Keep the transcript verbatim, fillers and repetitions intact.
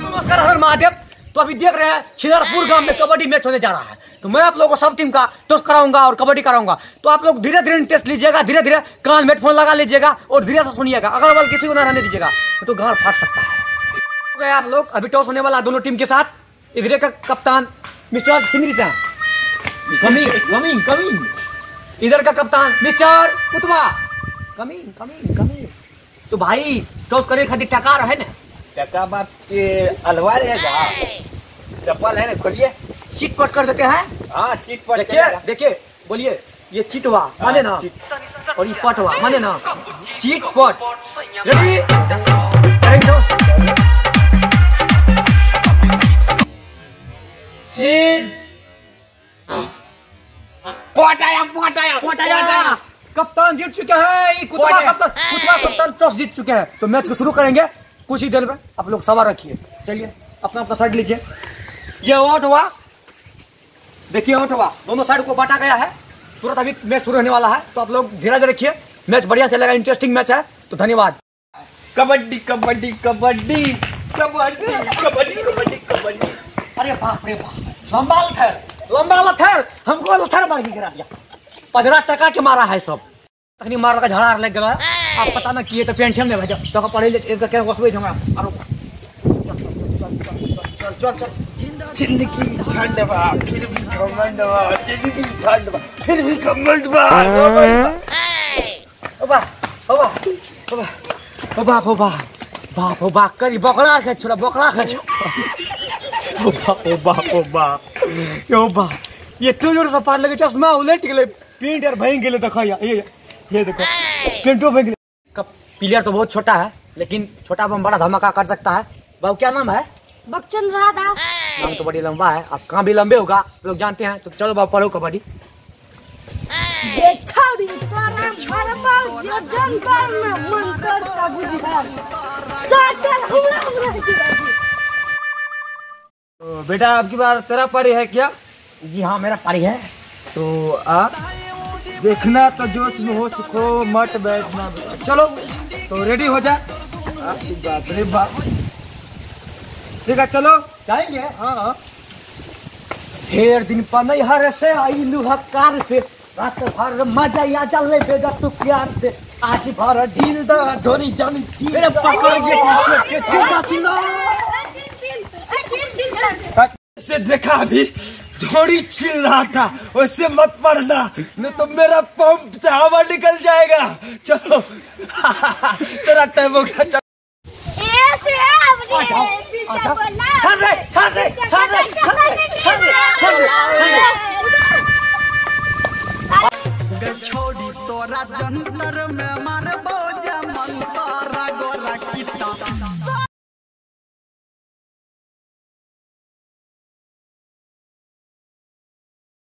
नमस्कार हर महादेव। तो अभी देख रहे हैं छिदरपुर गांव में कबड्डी मैच होने जा रहा है। तो मैं आप लोगों को सब टीम का टॉस कराऊंगा और कबड्डी कराऊंगा। तो आप लोग धीरे धीरे टेस्ट लीजिएगा, धीरे धीरे कान में हेडफोन लगा लीजिएगा और धीरे से सुनिएगा। अगर बल किसी को ना रहने दीजिएगा तो गांड फाट सकता है। गए आप लोग, अभी टॉस होने वाला दोनों टीम के साथ। इधर का कप्तान मिस्टर सिंगरी साहब, कमिंग कमिंग कमिंग। इधर का कप्तान mister Kutwa, coming coming coming. तो भाई टॉस करे खातिर टकार है ना, टका बात के अलवा रहेगा, चप्पल है ना, खोलिए चीट पट कर देते हैं। हाँ चीट पट। देखिए देखिए, बोलिए ये चीटवा माने ना और ये पटवा माने ना, चीट पट। रेडी चीट पटाया पटाया पटाया। कप्तान जीत चुके हैं, कुतवा कप्तान कुतवा कप्तान टॉस जीत चुके हैं। तो मैच को शुरू करेंगे कुछ ही देर में। आप लोग सवार रखिए, चलिए अपना अपना साइड लीजिए। ये आउट हुआ, देखिए आउट हुआ, दोनों साइड को बांटा गया है। तुरंत अभी मैच शुरू होने वाला है। तो आप लोग धीरज रखिए, मैच बढ़िया चलेगा, इंटरेस्टिंग मैच है। तो धन्यवाद। कबड्डी कबड्डी कबड्डी कबड्डी कबड्डी कबड्डी कबड्डी। अरे बाप रे बाप, लंबा लथर लंबा लथर, हमको लथर मार के गिरा दिया। पंद्रह टका के मारा है सब, तखनी मार का झड़ा लग गया। आप पता ना किए तो पेंशन में भेजो तो पढ़े ले इनका क्या वसवे हमरा। अरे चल चल चल, जिंदगी झंड बा फिर भी घमंड बा, जिंदगी झंड बा फिर भी घमंड बा। ओ बा ओ बा ओ बा ओ बा ओ बा बाप ओ बा करी बकरा के छोड़ा, बकरा के छोड़ा। ओ बा ओ बा ओ बा ओ बा, ये तू जोर से पार लगे चश्मा उलट गेले, पेंट यार भई गेले। देखो ये ये देखो पेंटो भई गेले। कब प्लेयर तो बहुत छोटा है, लेकिन छोटा बम बड़ा धमाका कर सकता है। बाबू क्या नाम है? बकचंद राधा। नाम तो बड़ी लंबा है, आप कहाँ भी लंबे होगा लोग जानते हैं। तो चलो बाबू पढ़ो कबड्डी। तो बेटा आपकी बार तेरा पारी है क्या? जी हाँ मेरा पारी है। तो आ देखना तो जोश में हो, सीखो मत बैठना। चलो तो रेडी हो जा। बाप रे बाप, ठीक है चलो जाएंगे। हाँ ढेर दिन पर हर से आई लुहकार से, रात भर मजा या जले बेगा तू प्यार से, आज भर ढील दा धोरी जानी मेरे पकड़ के सीधा सीधा से देखा अभी थोड़ी चिल रहा था, वैसे मत पड़ना नहीं तो मेरा पंप से हवा निकल जाएगा। चलो तेरा टाइम हो गया। छान रे छान रे छान रे छान रे। छोड़ी तोरा जंतर में मार